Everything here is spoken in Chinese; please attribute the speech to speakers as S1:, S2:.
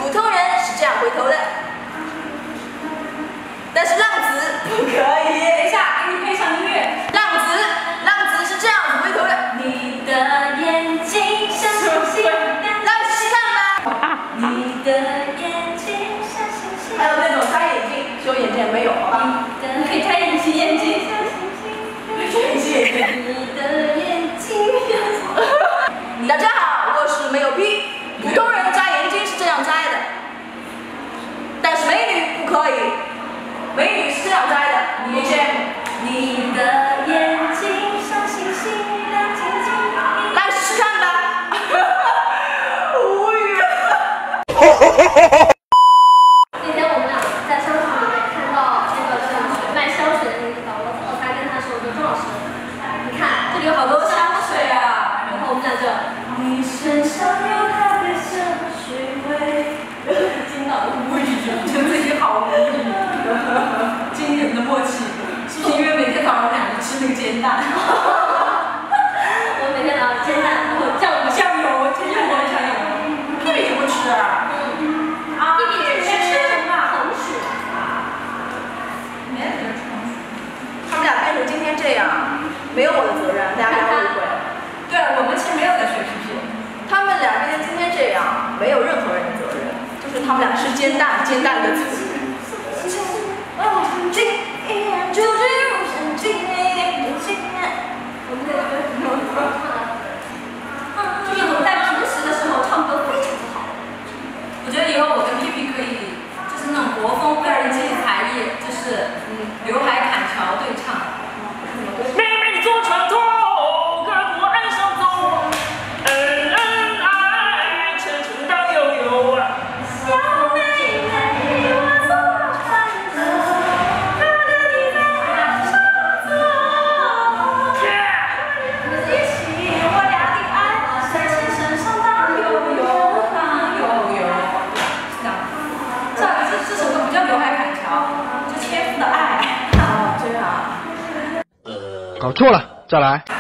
S1: 普通人是这样回头的，但是浪子不可以。
S2: 等一下，给你配上音乐。
S1: 浪子是这样子回头的。
S2: 你的眼睛像星星，
S1: 让你细看吧。
S2: 你的眼睛像星星。
S1: 还有那种摘眼镜，修眼镜没有，好吧？
S2: 你可以摘隐形眼镜像星星。你的眼睛像。
S1: 大家好，我是没有屁。普通人摘眼睛是这样摘的，但是美女不可以。美女是这样摘的，你见过？
S2: 你的眼睛像星星亮晶晶。
S1: 来试试看吧。无语了。
S2: 那天我们俩在商场里面看到那个卖香水的那个地方，我才跟他说，我说钟老师，你看这里有好多香水啊。然后我们俩就，你身上有它的香水味。
S1: 听到无语，觉得自己好无语。惊人的默契，是不是因为每天早上我们俩就吃那个煎蛋？
S2: 我每天早上煎蛋，然后酱油，
S1: 煎蛋我酱油，屁屁就不吃。啊，
S2: 弟弟就吃什么糖水
S1: 没人吃。他们俩变成今天这样，没有我的责任，大家不要误会。对，我们其实没有在学屁屁。他们俩变成今天这样，没有任何人的责任，就是他们俩吃煎蛋的责任。
S2: 就是我在平时的时候唱歌非常的好。
S3: 我觉得以后我跟屁屁可以就是那种国风个人技才艺，就是刘海砍桥对唱。妹妹你坐船头，跟我岸上走，恩恩爱，城城荡悠悠。
S2: 小妹妹，我坐船头，跟你在岸上走。一起我俩的爱在青山上荡悠悠，荡悠悠。
S3: 这首歌不叫刘海砍桥，叫切肤的爱。
S1: 哦，这样。
S4: 搞错了，再来。